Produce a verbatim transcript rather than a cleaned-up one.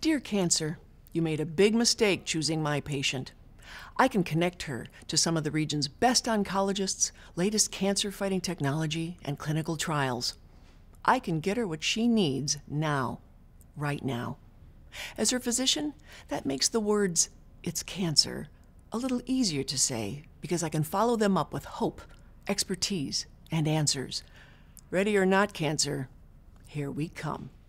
Dear Cancer, you made a big mistake choosing my patient. I can connect her to some of the region's best oncologists, latest cancer-fighting technology, and clinical trials. I can get her what she needs now, right now. As her physician, that makes the words, "it's cancer," a little easier to say because I can follow them up with hope, expertise, and answers. Ready or not, Cancer, here we come.